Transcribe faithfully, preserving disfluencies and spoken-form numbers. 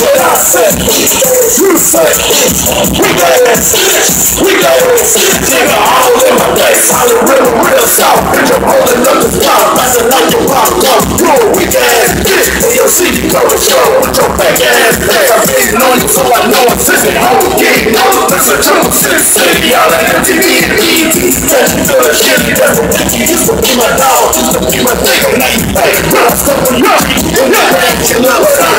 what I said. You said, we got that we got that nigga all in my face. Solid real, real soft. Bitch, I'm holding up the top. Passing out your pop up. You a weak ass bitch. And your C D cover show with your back ass back. I'm beating on you so I know I'm sitting home again. Listen to the city, city, all that M T V and E T. Touch to the shit, that's what Ricky used to be my dog. Used to be my nigga, now you back. Run, stuff on you. And that ain't your little